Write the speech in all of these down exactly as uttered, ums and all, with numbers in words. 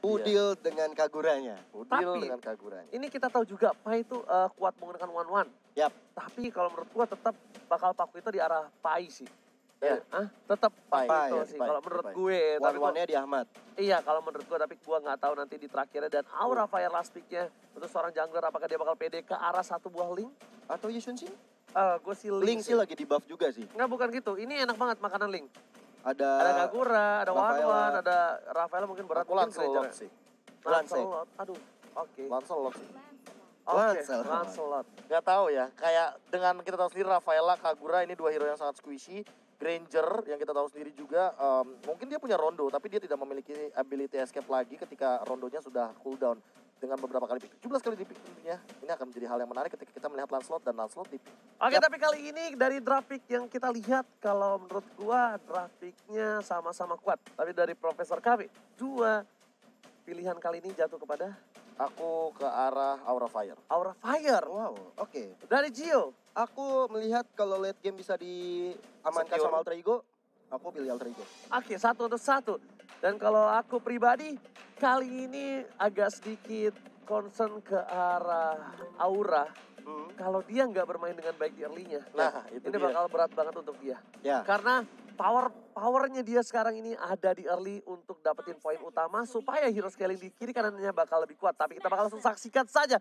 Udil yeah. dengan Kaguranya. Udil Tapi, dengan Kaguranya. Ini kita tahu juga Pai itu uh, kuat menggunakan one one. Yap. Tapi kalau menurut gua tetap bakal Paku itu di arah Pai sih. Ya. Hah? Tetap Pai Pai, itu ya, sih Pai, kalau menurut Pai. gue. Tapi gua- One-one-nya di Ahmad. Iya kalau menurut gue, tapi gue nggak tahu nanti di terakhirnya. Dan Aura Fire last pick-nya untuk seorang jungler, apakah dia bakal pede ke arah satu buah link? Atau Yushun sih? Uh, gue sih link, Link sih lagi di buff juga sih. Nggak, bukan gitu. Ini enak banget makanan link. Ada Ada Kagura, ada Wan Rafaela. Wan, ada Rafaela mungkin berat. Aku mungkin Lancelot Granger. sih. Lancelot, aduh. Oke. Lancelot sih. Oke, Lancelot. Lancelot. Gak tahu ya, kayak dengan kita tahu sendiri Rafaela, Kagura ini dua hero yang sangat squishy. Granger yang kita tahu sendiri juga, um, mungkin dia punya rondo, tapi dia tidak memiliki ability escape lagi ketika rondonya sudah cooldown. Dengan beberapa kali pick, tujuh belas kali di pick tentunya. Ini akan menjadi hal yang menarik ketika kita melihat Lancelot dan Lancelot di pick. Oke, Yap. tapi kali ini dari draft pick yang kita lihat, kalau menurut gua draft picknya sama-sama kuat. Tapi dari Profesor K B, dua pilihan kali ini jatuh kepada Aku ke arah Aura Fire. Aura Fire. Wow, oke. Dari Gio. Aku melihat kalau late game bisa diamankan Secure. sama Alter Ego, aku pilih Alter Ego. Oke, satu untuk satu. Dan kalau aku pribadi, kali ini agak sedikit concern ke arah Aura. Hmm. Kalau dia nggak bermain dengan baik di early-nya. Nah, itu ini dia. bakal berat banget untuk dia. Ya. Karena power powernya dia sekarang ini ada di early untuk dapetin poin utama supaya hero scaling di kiri kanannya bakal lebih kuat. Tapi kita bakal langsung saksikan saja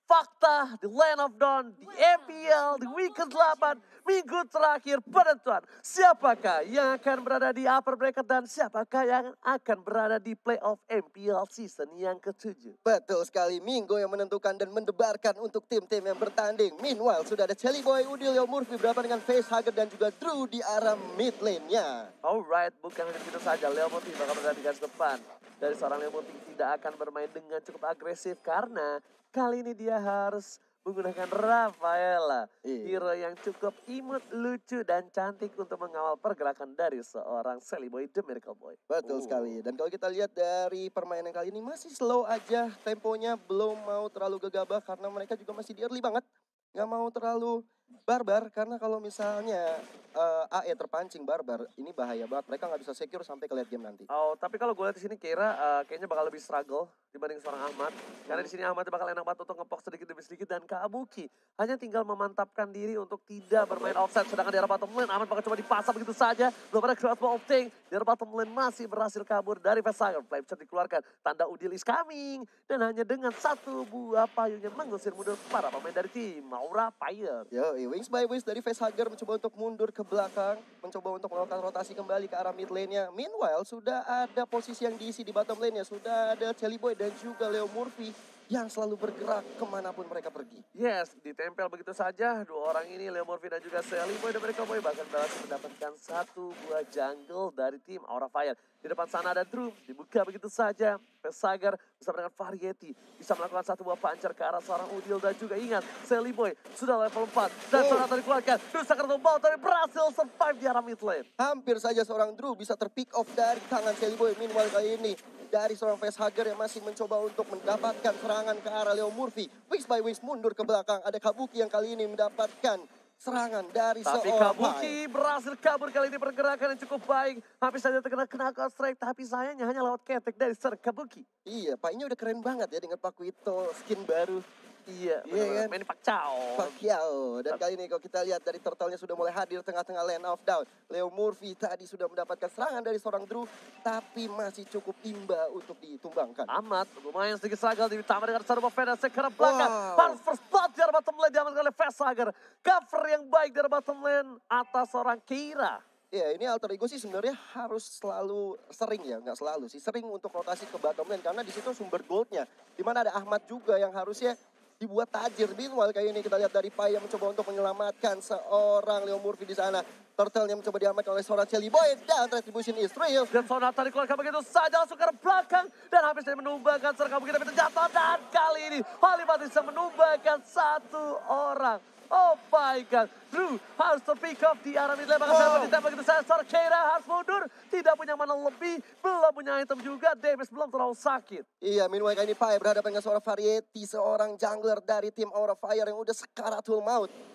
fakta di Land of Dawn, di M P L, di week ke delapan, minggu terakhir penentuan. Siapakah yang akan berada di upper bracket dan siapakah yang akan berada di playoff M P L season yang ketujuh. Betul sekali, Minggu yang menentukan dan mendebarkan untuk tim-tim yang bertanding. Meanwhile, sudah ada Chelly Boy, Udil, Leo Murphy berhadapan dengan Facehugger dan juga Drew di arah mid lane-nya. Alright, bukan hanya begitu saja, Leo Murphy bakal berada di garis depan. Dari seorang Leo Murphy tidak akan bermain dengan cukup agresif karena kali ini dia harus menggunakan Rafaela. Iya. Hero yang cukup imut, lucu, dan cantik untuk mengawal pergerakan dari seorang Sally Boy, The Miracle Boy. Betul Oh. sekali. Dan kalau kita lihat dari permainan kali ini masih slow aja. Temponya belum mau terlalu gegabah karena mereka juga masih di early banget. Nggak mau terlalu barbar karena kalau misalnya eh, A E terpancing barbar, ini bahaya banget. Mereka nggak bisa secure sampai ke late game nanti. Oh, tapi kalau gue lihat di sini kira eh, kayaknya bakal lebih struggle dibanding seorang Ahmad. Karena di sini Ahmad bakal enak banget untuk ngepok sedikit demi sedikit dan Kabuki hanya tinggal memantapkan diri untuk tidak bermain offset. Sedangkan di arah bottom lane Ahmad bakal coba dipasang begitu saja. Belum ada crossbow opting. Di arah bottom lane masih berhasil kabur dari Facehugger. Flame shot dikeluarkan. Tanda Udil is coming. Dan hanya dengan satu buah payungnya mengusir mundur para pemain dari tim Aura Fire. Yo, wings by wings dari Facehugger mencoba untuk mundur ke belakang, mencoba untuk melakukan rotasi kembali ke arah mid lane-nya. Meanwhile, sudah ada posisi yang diisi di bottom lane-nya. Sudah ada Chelly Boy dan juga Leo Murphy yang selalu bergerak kemanapun mereka pergi. Yes, ditempel begitu saja. Dua orang ini, Leo Murphy dan juga Sally Boy dan mereka Boy bahkan berhasil mendapatkan satu buah jungle dari tim Aura Fire. Di depan sana ada Drew, dibuka begitu saja. Facehugger bersama dengan Variety bisa melakukan satu buah puncher ke arah seorang Udil dan juga ingat, Sally Boy sudah level empat dan Oh. ternyata dikeluarkan. Drew Sakar Tombol tapi berhasil survive di arah mid lane. Hampir saja seorang Drew bisa terpick off dari tangan Chelly Boy. Meanwhile kali ini dari seorang Facehugger yang masih mencoba untuk mendapatkan serangan ke arah Leo Murphy. Wings by wings mundur ke belakang. Ada Kabuki yang kali ini mendapatkan serangan dari Tapi seorang Kabuki berhasil kabur kali ini, pergerakan yang cukup baik. Hampir saja terkena kena strike, tapi sayangnya hanya lewat ketek dari seorang Kabuki. Iya, Painya udah keren banget ya dengan Paku itu skin baru. Iya, Iya benar-benar. kan? Manny Pacquiao. Pacquiao. Dan kali ini kalau kita lihat dari turtle-nya sudah mulai hadir tengah-tengah lane of down. Leo Murphy tadi sudah mendapatkan serangan dari seorang Drew, tapi masih cukup imba untuk ditumbangkan. Amat, lumayan sedikit struggle ditambah dengan Sarbo Fedasek ke arah belakang. Wow. Harus first blood di arah bottom lane diamankan oleh Facehugger. Cover yang baik di arah bottom lane atas seorang Keira. Ya ini Alter Ego sih sebenarnya harus selalu sering ya, nggak selalu sih. Sering untuk rotasi ke bottom lane karena di situ sumber goldnya. Dimana ada Ahmad juga yang harusnya dibuat tajir. Meanwhile kayak ini kita lihat dari Pai yang mencoba untuk menyelamatkan seorang Leo Murphy di sana. Turtle yang mencoba diamankan oleh seorang Chelly Boy dan retribution is real. Dan Sonata dikeluarkan begitu saja langsung ke arah belakang. Dan habis dari menumbangkan serang Kabuki tapi terjatuh. Dan kali ini Halimat bisa menumbangkan satu orang. Oh my god, Drew harus terpick up di arah mid lane. Maka saya Wow. ditembak begitu saja. Seorang Keira harus mundur. Tidak punya mana lebih. Belum punya item juga. Damage belum terlalu sakit. Iya, meanwhile kali ini Pai berhadapan dengan seorang Variety, seorang jungler dari tim Aura Fire yang udah sekaratul maut.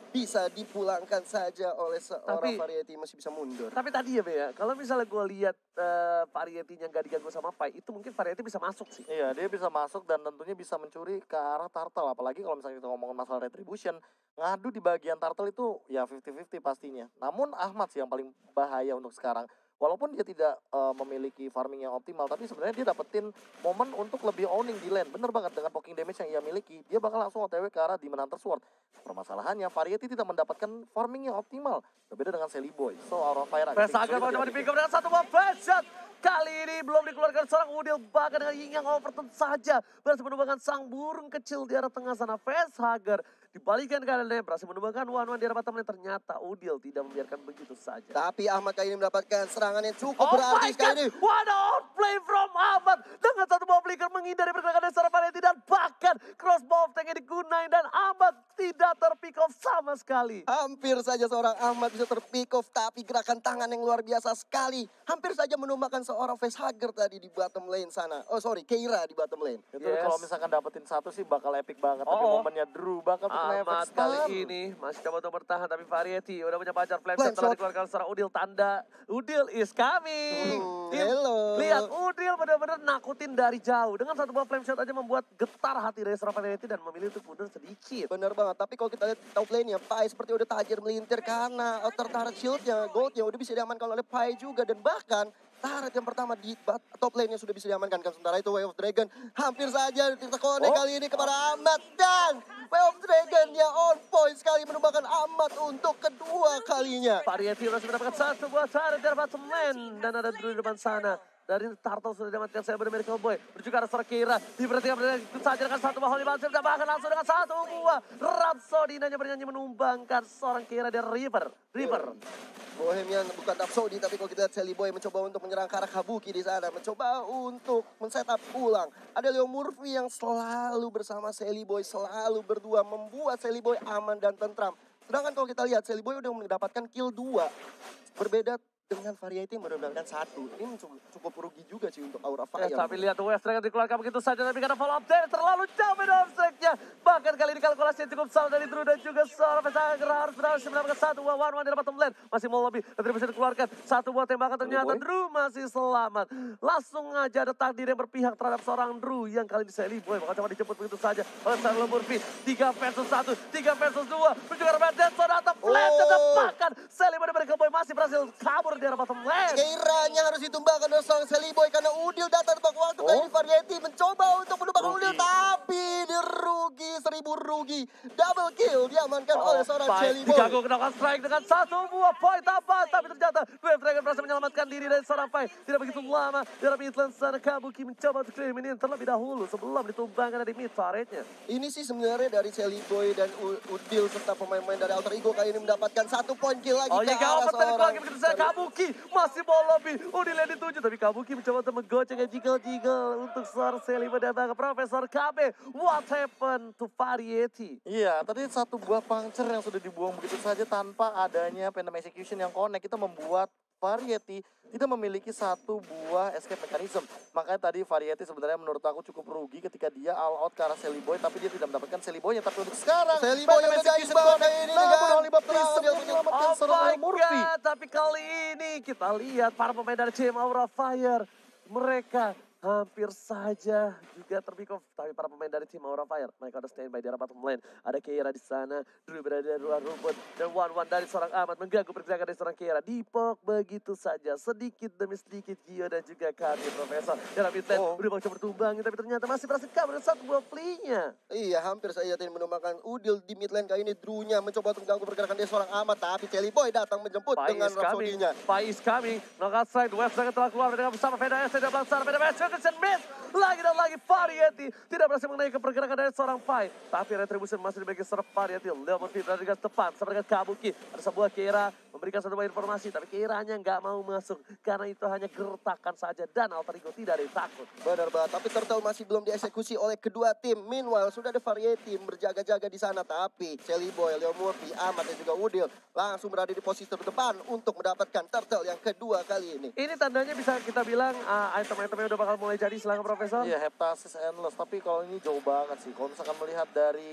bisa dipulangkan saja oleh seorang Tapi- Variety, masih bisa mundur. Tapi tadi ya Be ya, kalau misalnya gue lihat uh, Variety-nya nggak diganggu sama Pai, itu mungkin Variety bisa masuk sih. Iya, dia bisa masuk dan tentunya bisa mencuri ke arah turtle. Apalagi kalau misalnya kita ngomongin masalah retribution, ngadu di bagian turtle itu ya fifty fifty pastinya. Namun Ahmad sih yang paling bahaya untuk sekarang. Walaupun dia tidak uh, memiliki farming yang optimal, tapi sebenarnya dia dapetin momen untuk lebih owning di lane. Bener banget, dengan poking damage yang ia miliki, dia bakal langsung O T W ke arah Demon Hunter Sword. Permasalahannya, Variety tidak mendapatkan farming yang optimal. Berbeda dengan Sally Boy. So, Aura Fire agak Pesa agak sedikit sulit coba untuk di pick up dengan satu buah headshot. Kali ini belum dikeluarkan seorang Udil, bahkan dengan Ying yang overturn saja berhasil menumbangkan sang burung kecil di arah tengah sana. Facehugger dibalikan kalian berhasil menumbangkan one one di arah bottom lane. Ternyata Udil tidak membiarkan begitu saja. Tapi Ahmad kali ini mendapatkan serangan yang cukup Oh berarti my sekali god, ini. what a outplay from Ahmad. Dengan satu buah flicker menghindari pergerakan dari seorang Variety dan bahkan crossbow tank yang digunain dan Ahmad tidak terpick off sama sekali. Hampir saja seorang Ahmad bisa terpick off, tapi gerakan tangan yang luar biasa sekali. Hampir saja menumbangkan seorang facehugger tadi di bottom lane sana. Oh sorry, Keira di bottom lane. Itu Yes. kalau misalkan dapetin satu sih bakal epic banget. Tapi Oh. momennya Drew bakal kena efek Ahmad stun. kali ini masih coba untuk bertahan, tapi Variety udah punya pacar. Flame Flame shot telah shot. dikeluarkan seorang Udil, tanda Udil is coming. Hmm, Im- hello. Lihat Udil benar-benar nakutin dari jauh. Dengan satu buah flame shot aja membuat getar hati dari seorang Variety dan memilih untuk mundur sedikit. Bener banget, tapi kalau kita lihat top lane-nya, Pai seperti udah tajir melintir karena outer turret shield-nya, gold-nya udah bisa diamankan oleh Pai juga. Dan bahkan turret yang pertama di bat- top lane-nya sudah bisa diamankan. Kan sementara itu Way of Dragon hampir saja terkonek Oh. kali ini kepada Ahmad. Dan Way of Dragon dia on point sekali menumbangkan Ahmad untuk kedua kalinya. Variety masih mendapatkan satu buah turret dari bottom lane. Dan ada Drew di depan sana. Dari Turtle sudah diamankan saya benar Miracle Boy. Menuju ke arah seorang Keira. Diperhatikan itu saja dengan satu buah Holy Bouncer. Dan bahkan langsung dengan satu buah Rhapsody. Hanya bernyanyi menumbangkan seorang Keira dari River. River. Bohemian bukan Rhapsody, tapi kalau kita lihat Sally Boy mencoba untuk menyerang ke arah Kabuki di sana. Mencoba untuk men-setup ulang. Ada Leo Murphy yang selalu bersama Sally Boy. Selalu berdua membuat Sally Boy aman dan tentram. Sedangkan kalau kita lihat Sally Boy udah mendapatkan kill dua. Berbeda dengan Variety yang baru mendapatkan satu. Ini cukup, cukup rugi juga sih untuk Aura Eh, Fire. tapi lihat West Dragon dikeluarkan begitu saja, tapi karena follow up dari terlalu jauh beda strike-nya. Bahkan kali ini kalkulasinya cukup salah dari Drew dan juga seorang Facehugger harus berhasil mendapatkan satu buah one one di bottom lane. Masih mau lebih, tapi bisa dikeluarkan satu buah tembakan, ternyata Boy. Drew masih selamat. Langsung aja ada takdir yang berpihak terhadap seorang Drew yang kali ini Sally Boy bakal coba dijemput begitu saja oleh Sally Murphy. tiga versus satu, tiga versus dua. Menuju ke arah Deadson atau flash, Oh. bahkan Sally Boy dari Boy masih berhasil kabur di arah bottom lane. Keiranya harus ditumbangkan oleh seorang Sally Boy karena Udil datang tepat waktu. Kali Oh. ini Variety mencoba untuk menumbangkan Rugi. Udil, tapi dia rugi, seribu rugi. Double kill diamankan oleh seorang baik. Sally Boy. Diganggu kenakan strike dengan satu buah poin tambah. Tapi ternyata Wave Dragon berhasil menyelamatkan diri dari seorang Pai. Tidak begitu lama. Dari Midland sana Kabuki mencoba untuk clear minion terlebih dahulu sebelum ditumbangkan dari mid turretnya. Ini sih sebenarnya dari Sally Boy dan U- Udil serta pemain-pemain dari Alter Ego kali ini mendapatkan satu poin kill lagi Oh ke ya, arah open dari seorang keluarga begitu saja. Kabuki masih mau lebih. Udilnya dituju, tapi Kabuki mencoba untuk menggocek jiggle-jiggle untuk seorang Sally Boy dan ke Profesor K B. What happened to Variety? Iya, tadi satu buah puncture yang sudah dibuang begitu saja tanpa adanya Phantom Execution yang connect. Kita membuat Variety tidak memiliki satu buah escape mechanism. Makanya tadi Variety sebenarnya menurut aku cukup rugi ketika dia all out ke arah Sally Boy. Tapi dia tidak mendapatkan Sally Boy-nya. Tapi untuk sekarang, Sally Boy yang Phantom udah Execution imbang connect. ini Namun dengan Holy Baptism berhasil yang menyelamatkan Oh seorang my Leo Murphy. God, tapi kali ini kita lihat para pemain dari tim Aura Fire. Mereka hampir saja juga terpick off. Tapi para pemain dari tim Aura Fire, mereka udah standby di arah bottom lane. Ada Keira di sana, Drew berada di luar rumput. Dan one-one dari seorang Ahmad mengganggu pergerakan dari seorang Keira. Dipok begitu saja, sedikit demi sedikit Gio dan juga kami Profesor. Dalam mid lane, Oh. udah mau coba tumbangin, tapi ternyata masih berhasil kabur dengan satu buah play-nya. Iya, hampir saja tadi menumbangkan Udil di mid lane kali ini. Drew-nya mencoba untuk mengganggu pergerakan dia seorang Ahmad, tapi Sally Boy datang menjemput Pai dengan is coming. Rhapsody-nya. Pai is coming. Knockout strike. West Dragon telah keluar dengan bersama Veda S. Tidak belakang. Veda S. Jokinson miss. Lagi dan lagi Variety. Tidak berhasil mengenai ke pergerakan dari seorang Pai. Tapi Retribution masih dibagi seorang Variety. Leo Murphy berada di garis depan. Sama dengan Kabuki. Ada sebuah Keira memberikan satu buah informasi. Tapi Keiranya nggak mau masuk. Karena itu hanya gertakan saja. Dan Alter Ego tidak ada yang takut. Benar banget, tapi Turtle masih belum dieksekusi oleh kedua tim. Meanwhile, sudah ada Variety berjaga-jaga di sana. Tapi Sally Boy, Leo Murphy, Ahmad dan juga Udil langsung berada di posisi terdepan untuk mendapatkan Turtle yang kedua kali ini. Ini tandanya bisa kita bilang uh, item-itemnya udah bakal mulai jadi. Silahkan Profesor. Iya, Heptasis Endless. Tapi kalau ini jauh banget sih. Kalau misalkan melihat dari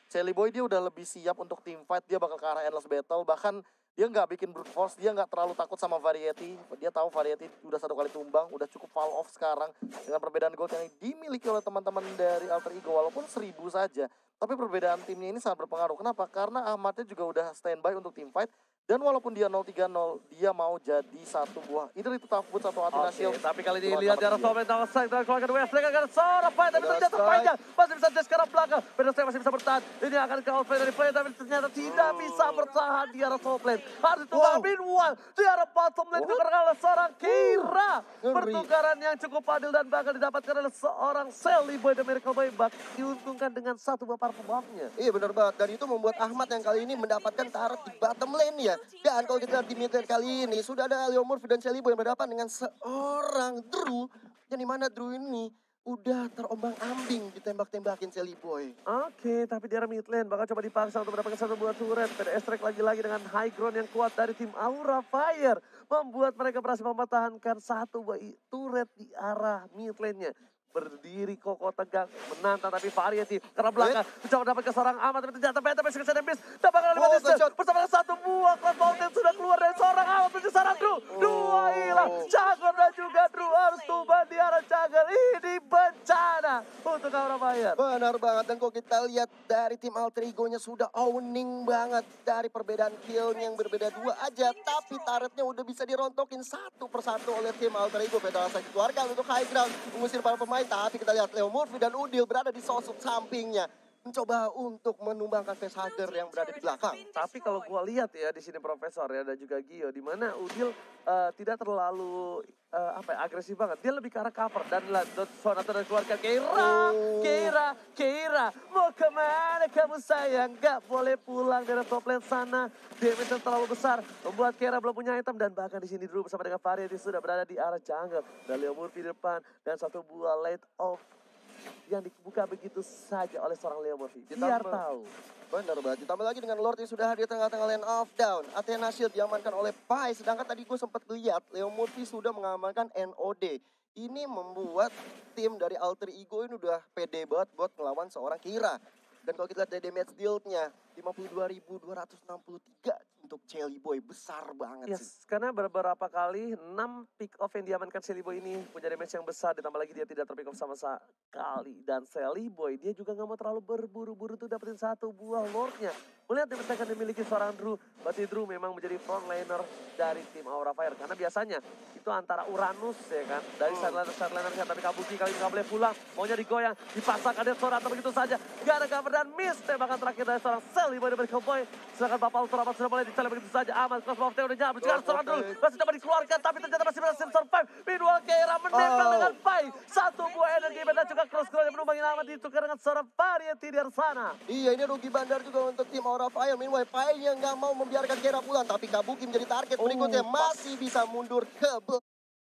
Shelly Boy dia udah lebih siap untuk team fight, dia bakal ke arah endless battle, bahkan dia nggak bikin brute force, dia nggak terlalu takut sama Variety. Dia tahu Variety udah satu kali tumbang, udah cukup fall off sekarang dengan perbedaan gold yang dimiliki oleh teman-teman dari Alter Ego walaupun seribu saja. Tapi perbedaan timnya ini sangat berpengaruh. Kenapa? Karena Ahmadnya juga udah standby untuk team fight. Dan walaupun dia nol tiga nol, dia mau jadi satu buah. Either itu tough boots atau Athena Oke, Shield. tapi kali ini Cuma lihat sama jarak dia. Soulmate Tower Strike dari keluarga West. Mereka akan seorang fight tapi Udah terjatuh strike. panjang. Masih bisa Jess ke arah belakang. Pedro Strike masih bisa bertahan. Ini akan ke outplay dari play tapi ternyata tidak bisa bertahan di arah Soulmate. Harus ditunggu. Wow. Meanwhile, di arah bottom lane ditukar oleh seorang Kira. Ngeri. Pertukaran yang cukup adil dan bakal didapatkan oleh seorang Shelly Boy dan Miracle Boy. Bak diuntungkan dengan satu buah parfum buffnya. Iya benar banget, dan itu membuat Ahmad yang kali ini mendapatkan turret di bottom lane ya. Dan kalau kita lihat di mid lane kali ini sudah ada Leo Murphy dan Shelly Boy yang berhadapan dengan seorang Drew. Yang dimana Drew ini udah terombang ambing ditembak-tembakin Shelly Boy. Oke, tapi di arah mid lane bakal coba dipaksa untuk mendapatkan satu buah turret. P D S Track lagi-lagi dengan high ground yang kuat dari tim Aura Fire. Membuat mereka berhasil mempertahankan satu buah i- turret di arah mid lane-nya. Berdiri kokoh tegak, menantang tapi Variety karena belakang. Mencoba dapat ke seorang Ahmad, tapi ternyata Beta Basic Sand Beast. Dapatkan lima Oh, distance gunshot. bersama dengan satu buah Cloud Fountain sudah keluar dari seorang Ahmad menuju seorang Drew. Dua hilang, Jagger dan juga Drew harus tumbang di arah Jagger. Ini bencana untuk Aura Fire. Benar banget, dan kalau kita lihat dari tim Alter Ego-nya sudah owning banget dari perbedaan kill-nya yang berbeda dua aja. Tapi turretnya udah bisa dirontokin satu persatu oleh tim Alter Ego. Federasi keluarga untuk high ground, mengusir para pemain. Tapi kita lihat Leo Murphy dan Udil berada di sosok sampingnya. Mencoba untuk menumbangkan facehugger yang berada di belakang. Tapi kalau gua lihat ya di sini Profesor ya dan juga Gio, di mana Udil eh, tidak terlalu eh, apa ya, agresif banget. Dia lebih ke arah cover dan lah Sonato dan keluarga Keira, Oh. Keira, Keira, mau kemana kamu sayang? Gak boleh pulang dari top lane sana. Damage yang terlalu besar membuat Keira belum punya item dan bahkan di sini dulu bersama dengan Variety sudah berada di arah jungle. Dan Leo Murphy di depan dan satu buah late off yang dibuka begitu saja oleh seorang Leo Murphy. Biar Ditambah- tahu. Benar banget, ditambah lagi dengan Lord yang sudah hadir tengah-tengah lane off down. Athena Shield diamankan oleh Pai, sedangkan tadi gue sempat lihat Leo Murphy sudah mengamankan N O D. Ini membuat tim dari Alter Ego ini udah pede banget buat ngelawan seorang Kira. Dan kalau kita lihat dari damage deal-nya, lima puluh dua ribu dua ratus enam puluh tiga untuk Shelly Boy, besar banget sih. Yes, karena beberapa kali enam pick off yang diamankan Shelly Boy ini punya damage yang besar, ditambah lagi dia tidak terpick off sama sekali. Dan Shelly Boy dia juga nggak mau terlalu berburu-buru tuh dapetin satu buah Lordnya. Melihat damage yang dimiliki seorang Drew, berarti Drew memang menjadi frontliner dari tim Aura Fire. Karena biasanya itu antara Uranus ya kan, dari Hmm. sideliner sideliner tapi Kabuki kali ini nggak boleh pulang, maunya digoyang, dipasang ada Sorata begitu saja, gak ada cover dan miss tembakan terakhir dari seorang Shelly Boy dari Cowboy. Sedangkan Bapak Ultraman sudah mulai dicari begitu saja, aman, cross of udah nyampe, juga Cross seorang of dulu, Fate. masih coba dikeluarkan tapi ternyata masih berhasil survive. Meanwhile Keira menempel Oh. dengan Pai, satu buah energi dan juga cross-cross yang menumbangi aman ditukar dengan seorang Variety di arah sana. Iya, ini rugi bandar juga untuk tim Aura Fire. Meanwhile, Pai yang nggak mau membiarkan Kira pulang, tapi Kabuki menjadi target Oh, berikutnya. Masih bisa mundur ke belakang.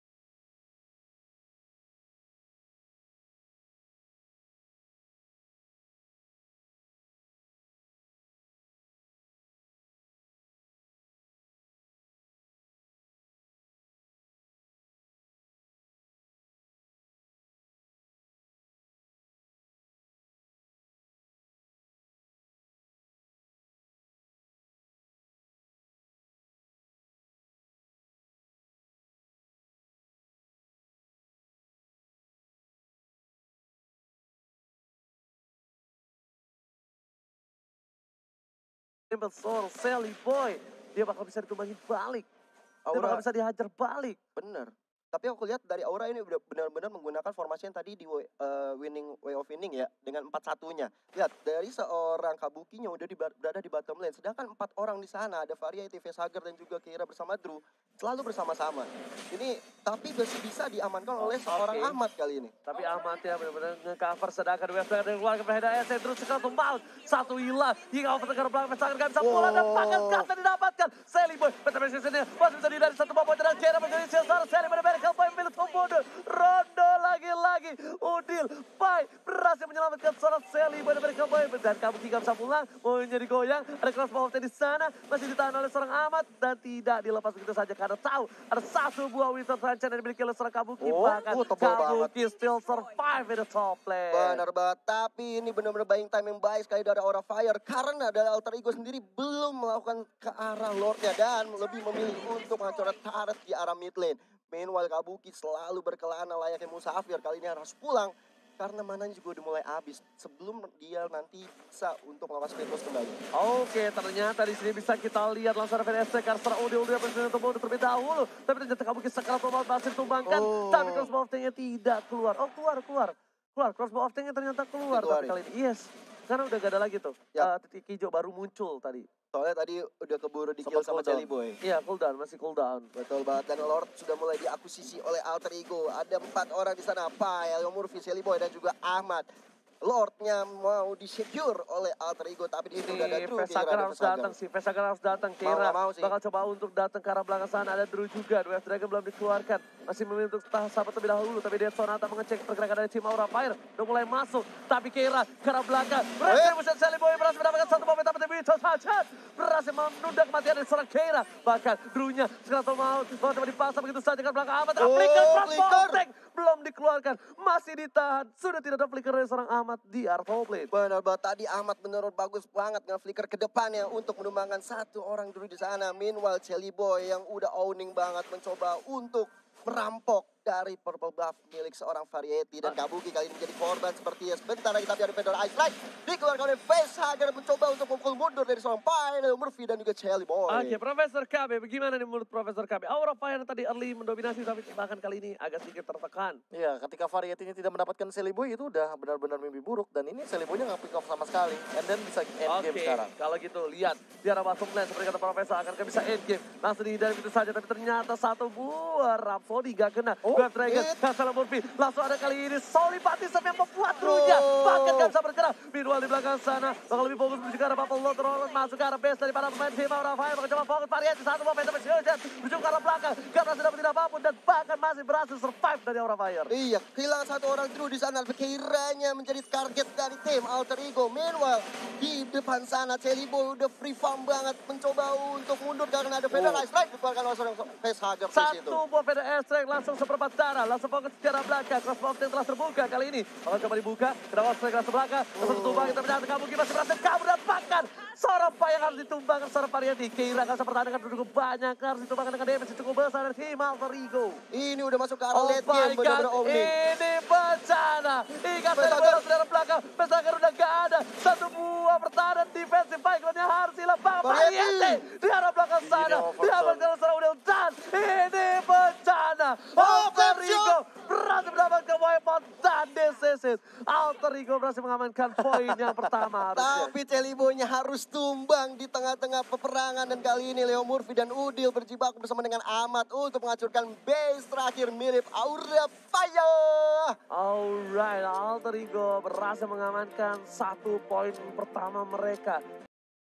Nempel seorang Shelly Boy, dia bakal bisa ditumbangi balik, dia Aura bakal bisa dihajar balik. bener. Tapi aku lihat dari Aura ini udah benar-benar menggunakan formasi yang tadi di way- eh, winning way of winning ya, dengan empat satunya. Lihat dari seorang Kabukinya udah di, berada di bottom lane, sedangkan empat orang di sana ada Variety, Facehugger dan juga Kira bersama Drew selalu bersama-sama. Ini tapi masih bisa diamankan oleh seorang Oke. Ahmad kali ini. Tapi Ahmad ya benar-benar nge-cover sedangkan West dari keluarga Perheda S terus sekali tumbal. Satu hilang hingga over ke belakang Pesangan gak bisa pulang dan paket kata didapatkan. Shelly Boy, Peter Messi sini masih bisa dihindari satu bobot dan Kira menjadi Silsar. Shelly benar-benar mereka poin milik Tomodo. Rondo lagi-lagi. Udil, Pai berhasil menyelamatkan seorang Sally Boy dari mereka poin. Dan Kabuki gak bisa pulang, mau jadi goyang. Ada crossbow di sana, masih ditahan oleh seorang Ahmad. Dan tidak dilepas begitu saja karena tahu ada satu buah Winter Sunshine yang dimiliki oleh seorang Kabuki. Oh, Bahkan oh, tebal Kabuki still survive in the top lane. Benar banget, tapi ini benar-benar buying time yang baik sekali dari Aura Fire. Karena dari Alter Ego sendiri belum melakukan ke arah Lordnya dan lebih memilih untuk menghancurkan turret di arah mid lane. Meanwhile Kabuki selalu berkelana layaknya musafir, kali ini harus pulang. Karena mananya juga udah mulai habis sebelum dia nanti bisa untuk melawan Speed Boost kembali. Oke, ternyata di sini bisa kita lihat langsung V S C karena secara Udi Udi berhasil untuk Bodo terlebih dahulu. Tapi ternyata Kabuki sekarang Tomout masih tumbangkan. Oh. Tapi crossbow of Tank-nya tidak keluar. Oh keluar, keluar. Keluar, crossbow of Tank-nya ternyata keluar. Keluar, Tapi kali ini, yes. Karena udah gak ada lagi tuh. Ya. Uh, titik hijau baru muncul tadi. Soalnya tadi udah keburu di kill Sempat sama cooldown. Jelly Boy. Iya, cooldown, masih cooldown. Betul banget, dan Lord sudah mulai diakuisisi oleh Alter Ego. Ada empat orang di sana, Pai, Elio Murphy, Jelly Boy, dan juga Ahmad. Lordnya mau di-secure oleh Alter Ego, tapi di situ udah ada Ini Drew. Vesagar harus datang sih, Vesagar harus datang. Mau Kira nggak mau sih. bakal coba untuk datang ke arah belakang sana. Ada Drew juga, Wave Dragon belum dikeluarkan. Masih memilih untuk tahan sahabat terlebih dahulu. Tapi dia Sonata mengecek pergerakan dari tim Aura Fire. Udah mulai masuk, tapi Kira ke arah belakang. Berhasil Musyad Sally Boy berhasil mendapatkan satu momen. Tapi Demi saja berhasil menunda kematian dari seorang Kira. Bahkan Drew-nya sekarang mau mau coba dipasang begitu saja ke belakang Ahmad. Oh, Flicker, flicker. Tank belum dikeluarkan. Masih ditahan. Sudah tidak ada flicker dari seorang Ahmad di arah top lane. Benar banget, tadi Ahmad bener bagus banget dengan flicker ke depannya untuk menumbangkan satu orang dulu di sana. Meanwhile Jelly Boy yang udah owning banget mencoba untuk merampok dari purple buff milik seorang Variety. Dan Kabuki kali ini menjadi korban sepertinya. Sebentar lagi tapi ada Fedor Ice Light dikeluarkan oleh Facehugger mencoba untuk memukul mundur dari seorang Pai, Leo Murphy dan juga Jelly Boy. Oke, Profesor K B, bagaimana nih menurut Profesor K B? Aura Fire tadi early mendominasi tapi bahkan kali ini agak sedikit tertekan. Iya, ketika Variety-nya tidak mendapatkan Sally Boy itu udah benar-benar mimpi buruk. Dan ini Sally Boy-nya nggak pick off sama sekali. And then bisa end game Oke, sekarang. kalau gitu lihat di arah bottom lane seperti kata Profesor akan bisa end game. Langsung dihindari begitu saja tapi ternyata satu buah Rhapsody gak kena. Oh, Wave Dragon, hit. Kasala Murphy langsung ada kali ini Soli Batisam yang membuat Drew-nya bahkan gak bisa bergerak. Meanwhile di belakang sana bakal lebih fokus menuju ke arah Bubble Lord Rollins masuk ke arah base daripada pemain tim Aura Fire. Bakal coba fokus Variety satu mau tapi Syujet menuju ke arah belakang. Gak berhasil dapat apapun dan bahkan masih berhasil survive dari Aura Fire. Iya, kehilangan satu orang Drew di sana. Kiranya menjadi target dari tim Alter Ego. Meanwhile, di depan sana Jelly Boy udah free farm banget. Mencoba untuk mundur karena ada Fedor Oh. Ice Light. Dikeluarkan oleh seorang Facehugger di situ. Satu buah Feder Airstrike langsung seperempat darah. Langsung fokus ke arah belakang. Crossbow yang telah terbuka kali ini. Bakal coba dibuka. Kedua Airstrike langsung belakang. Langsung ditumbang. Kita ternyata Kabuki masih berhasil kabur dan bahkan seorang Pai yang harus ditumbangkan seorang Variety. Kira gak bisa pertahankan cukup banyak. Harus ditumbangkan dengan damage cukup besar dari tim Alter Ego. Ini udah masuk ke arah Oh late my game. god, Benar-benar owning. ini bencana. Ikat dari Pesager. bola dari belakang. Pesager udah gak ada. Satu buah pertahanan defensive backline-nya harus hilang. Bang Variety. Variety di arah belakang sana. overshot. Di arah belakang sana udah dan ini bencana. Alter Ego berhasil mendapatkan weapon dan this is it. Alter Ego berhasil mengamankan poin yang pertama harusnya. Tapi Jelly Boy-nya harus tumbang di tengah-tengah peperangan. Dan kali ini Leo Murphy dan Udil berjibaku bersama dengan Ahmad untuk menghancurkan base terakhir milik Aura Fire. Alright, Alter Ego berhasil mengamankan satu poin pertama mereka.